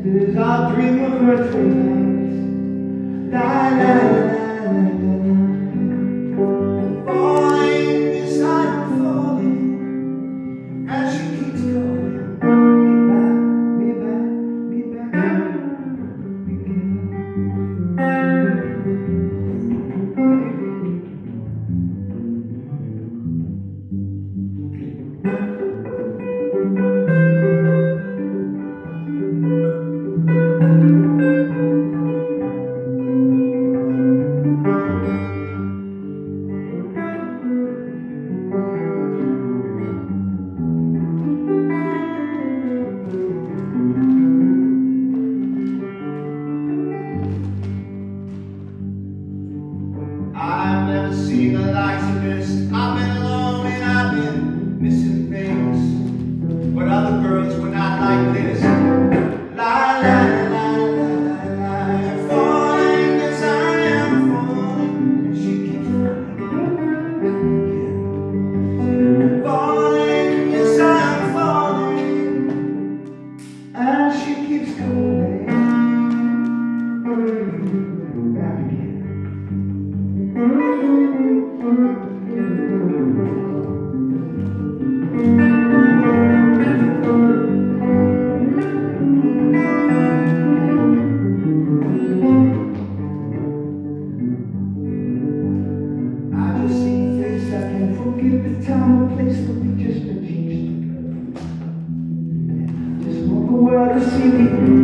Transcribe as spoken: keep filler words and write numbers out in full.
'cause I'll dream of her tonight. La la la la la. Falling, yes I'm falling, and she keeps calling me back, me back, me back I've never seen the likes of this. I've been alone and I've been missing things, but other girls were not like this. La la la la la la. Falling, yes I am falling, and she keeps falling. Falling, yes I am falling, and she keeps calling back again. I just see a face, I can't forget the time or place for me, just a change. Just want the world to see me.